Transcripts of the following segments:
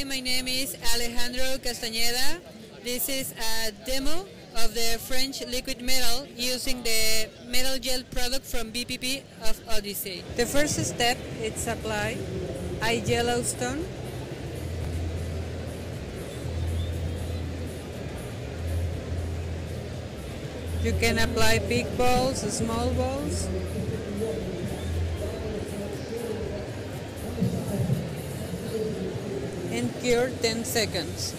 Hi, my name is Alejandro Castañeda. This is a demo of the French liquid metal using the metal gel product from VPP of Odyssey. The first step is apply a yellow stone. You can apply big balls, small balls. And cure 10 seconds.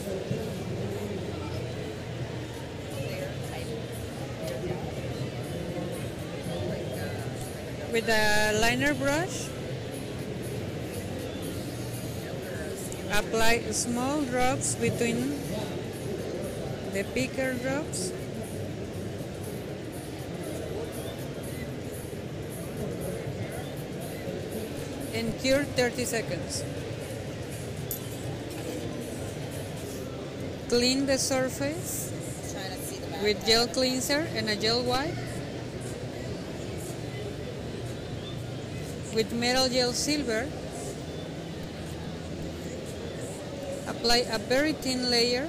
With a liner brush, apply small drops between the bigger drops. And cure 30 seconds. Clean the surface with gel cleanser and a gel wipe. With metal gel silver, apply a very thin layer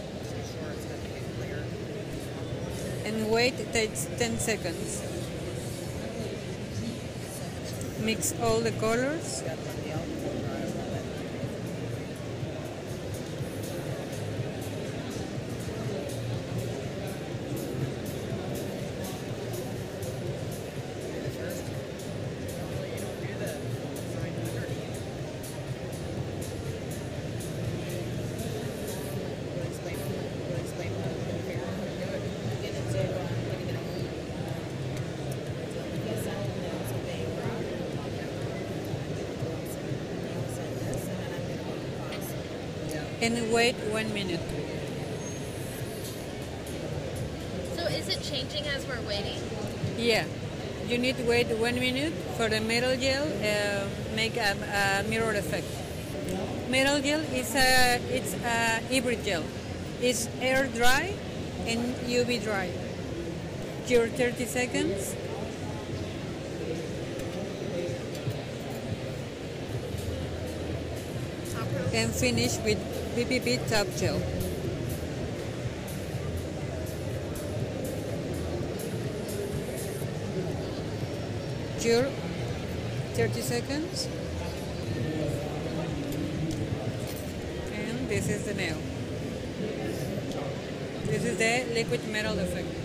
and wait 10 seconds. Mix all the colors. And wait 1 minute. So is it changing as we're waiting? Yeah, you need to wait 1 minute for the metal gel make a mirror effect. Metal gel is a hybrid gel. It's air dry and UV dry. Cure 30 seconds. And finish with VPP top gel. Cure 30 seconds. And this is the nail. This is the liquid metal effect.